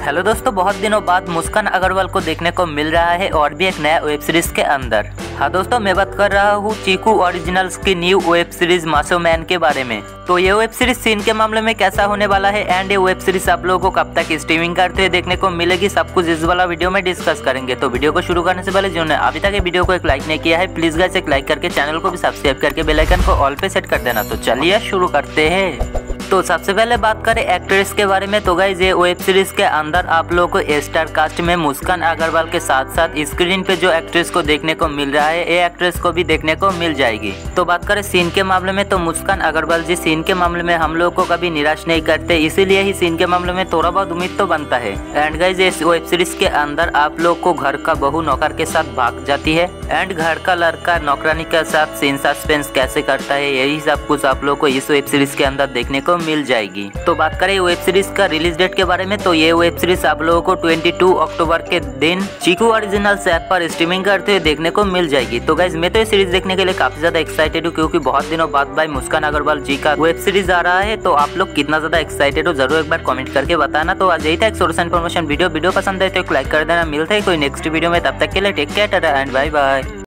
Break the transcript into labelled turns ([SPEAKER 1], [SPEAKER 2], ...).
[SPEAKER 1] Hello दोस्तों, बहुत दिनों बाद मुस्कान अग्रवाल को देखने को मिल रहा है और भी एक नया वेब सीरीज के अंदर। हाँ दोस्तों, मैं बात कर रहा हूँ चीकू ओरिजिनल्स की न्यू वेब सीरीज मासो मैन के बारे में। तो ये वेब सीरीज सीन के मामले में कैसा होने वाला है एंड ये वेब सीरीज आप लोगों को कब तक स्ट्रीमिंग करते हुए देखने को मिलेगी, सब कुछ इस वाला वीडियो में डिस्कस करेंगे। तो वीडियो को शुरू करने से पहले जिन्होंने अभी तक ये वीडियो को एक लाइक नहीं किया है, प्लीज गाइस एक लाइक करके चैनल को भी सब्सक्राइब करके बेल आइकन को ऑल पे सेट कर देना। तो चलिए शुरू करते हैं। तो सबसे पहले बात करें एक्ट्रेस के बारे में। तो गाइज ये वेब सीरीज के अंदर आप लोगों को स्टार कास्ट में मुस्कान अग्रवाल के साथ साथ स्क्रीन पे जो एक्ट्रेस को देखने को मिल रहा है, ये एक्ट्रेस को भी देखने को मिल जाएगी। तो बात करें सीन के मामले में, तो मुस्कान अग्रवाल जी सीन के मामले में हम लोग को कभी निराश नहीं करते, इसीलिए ही सीन के मामले में थोड़ा बहुत उम्मीद तो बनता है। एंड गाइज इस वेब सीरीज के अंदर आप लोग को घर का बहू नौकर के साथ भाग जाती है एंड घर का लड़का नौकरानी के साथ सीन सस्पेंस कैसे करता है, यही सब कुछ आप लोग को इस वेब सीरीज के अंदर देखने को मिल जाएगी। तो बात करें वेब सीरीज का रिलीज डेट के बारे में, तो ये वेब सीरीज आप लोगों को 22 अक्टूबर के दिन चीकू ओरिजिनल्स ऐप पर स्ट्रीमिंग करते हुए देखने को मिल जाएगी। तो गाइज मैं तो ये सीरीज देखने के लिए काफी ज्यादा एक्साइटेड हूँ, क्योंकि बहुत दिनों बाद भाई मुस्कान अग्रवाल जी का वेब सीरीज आ रहा है। तो आप लोग कितना ज्यादा एक्साइटेड हो जरूर एक बार कमेंट करके बताना। तो आज यही था एक सोर्स इन्फॉर्मेशन वीडियो पसंद है तो एक लाइक कर देना। मिलता है कोई नेक्स्ट वीडियो में, तब तक के लिए टेक केयर, टाटा एंड बाय बाय।